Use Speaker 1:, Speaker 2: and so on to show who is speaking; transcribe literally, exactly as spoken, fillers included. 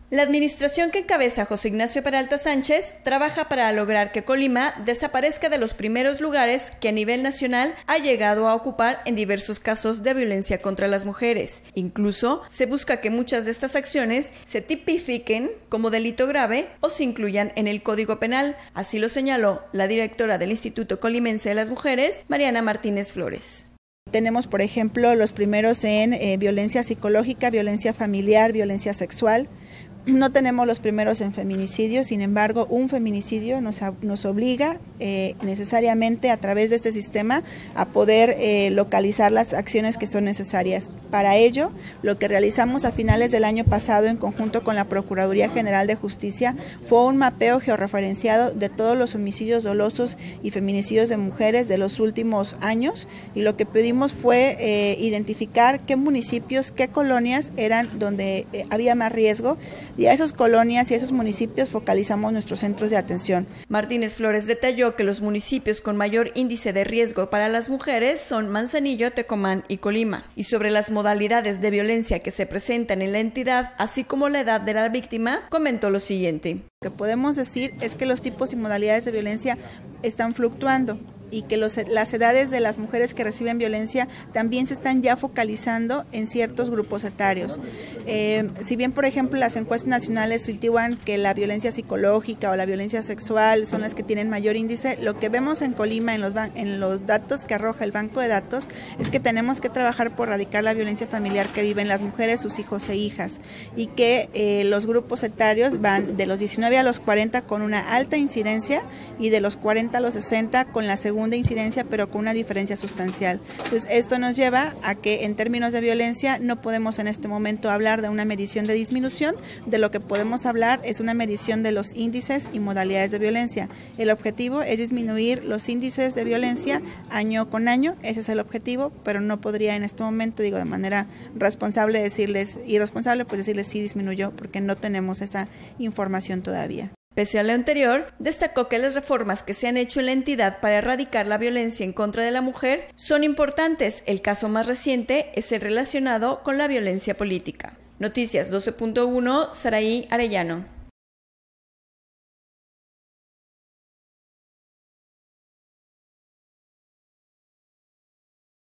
Speaker 1: La administración que encabeza José Ignacio Peralta Sánchez trabaja para lograr que Colima desaparezca de los primeros lugares que a nivel nacional ha llegado a ocupar en diversos casos de violencia contra las mujeres. Incluso se busca que muchas de estas acciones se tipifiquen como delito grave o se incluyan en el Código Penal. Así lo señaló la directora del Instituto Colimense de las Mujeres, Mariana Martínez Flores.
Speaker 2: Tenemos, por ejemplo, los primeros en eh, violencia psicológica, violencia familiar, violencia sexual. No tenemos los primeros en feminicidio, sin embargo, un feminicidio nos, nos obliga eh, necesariamente a través de este sistema a poder eh, localizar las acciones que son necesarias. Para ello, lo que realizamos a finales del año pasado en conjunto con la Procuraduría General de Justicia fue un mapeo georreferenciado de todos los homicidios dolosos y feminicidios de mujeres de los últimos años, y lo que pedimos fue eh, identificar qué municipios, qué colonias eran donde eh, había más riesgo. Y a esas colonias y a esos municipios focalizamos nuestros centros de atención.
Speaker 1: Martínez Flores detalló que los municipios con mayor índice de riesgo para las mujeres son Manzanillo, Tecomán y Colima. Y sobre las modalidades de violencia que se presentan en la entidad, así como la edad de la víctima, comentó lo siguiente.
Speaker 2: Lo que podemos decir es que los tipos y modalidades de violencia están fluctuando, y que los, las edades de las mujeres que reciben violencia también se están ya focalizando en ciertos grupos etarios. Eh, si bien, por ejemplo, las encuestas nacionales sitúan que la violencia psicológica o la violencia sexual son las que tienen mayor índice, lo que vemos en Colima, en los, en los datos que arroja el banco de datos, es que tenemos que trabajar por erradicar la violencia familiar que viven las mujeres, sus hijos e hijas, y que eh, los grupos etarios van de los diecinueve a los cuarenta con una alta incidencia y de los cuarenta a los sesenta con la segunda de incidencia, pero con una diferencia sustancial. Entonces, esto nos lleva a que en términos de violencia no podemos en este momento hablar de una medición de disminución. De lo que podemos hablar es una medición de los índices y modalidades de violencia. El objetivo es disminuir los índices de violencia año con año, ese es el objetivo, pero no podría en este momento, digo de manera responsable decirles, irresponsable, pues decirles sí disminuyó, porque no tenemos esa información todavía.
Speaker 1: Pese a lo anterior, destacó que las reformas que se han hecho en la entidad para erradicar la violencia en contra de la mujer son importantes. El caso más reciente es el relacionado con la violencia política. Noticias doce punto uno, Saraí Arellano.